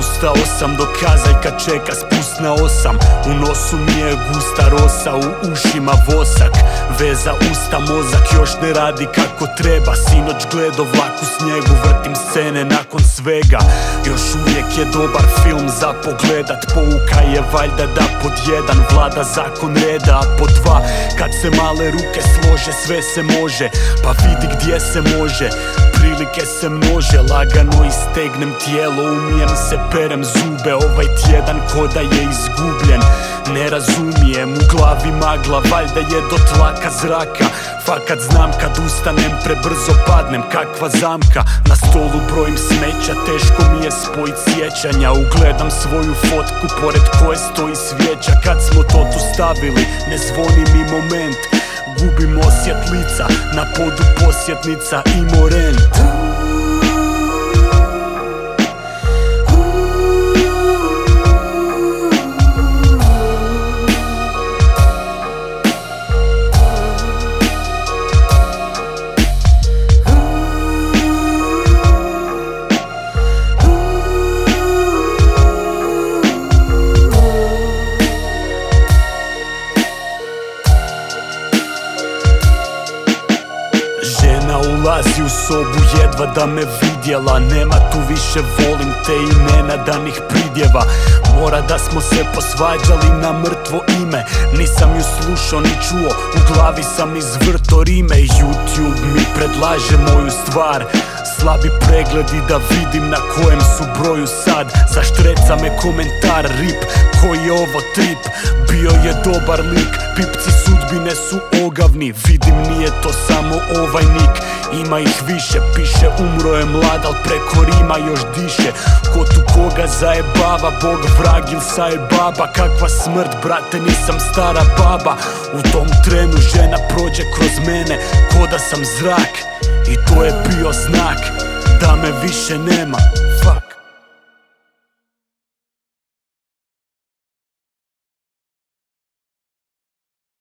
Ustao sam do kazaljka čeka spust na 8. U nosu mi je gusta rosa, u ušima vosak. Veza usta, mozak još ne radi kako treba. Sinoć gledo vlak u snijegu, vrtim scene nakon svega. Još uvijek je dobar film za pogledat. Pouka je valjda da pod 1 vlada zakon reda, a pod 2 kad se male ruke slože sve se može. Pa vidi gdje se može, prilike se množe. Lagano istegnem tijelo, umijem se, perem zube. Ovaj tjedan ko da je izgubljen, ne razumijem. U glavi magla, valjda je do tlaka zraka. Fakat znam kad ustanem prebrzo padnem, kakva zamka. Na stolu brojim smeća, teško mi je spojit sjećanja. Ugledam svoju fotku pored koje stoji svijeća. Kad smo to tu stavili, ne zvoni mi moment. Gubim osjet lica, na podu posjetnica i morent. Ulazi u sobu jedva da me vidjela. Nema tu više volim te i nenadanih pridjeva. Mora da smo se posvađali na mrtvo ime. Nisam ju slušao ni čuo, u glavi sam izvrto rime. YouTube mi predlaže moju stvar, slabi pregledi da vidim na kojem su broju sad. Zaštreca me komentar, rip, koji je ovo trip. Bio je dobar lik, pipci sudbine su ogavni. Vidim nije to samo ovaj nik, ima ih više. Piše umro je mlad, al preko rima još diše. Ko tu koga zajebava, bog, vrag il sajebaba. Kakva smrt, brate, nisam stara baba. U tom trenu žena prođe kroz mene ko da sam zrak. I to je bio znak da me više nema.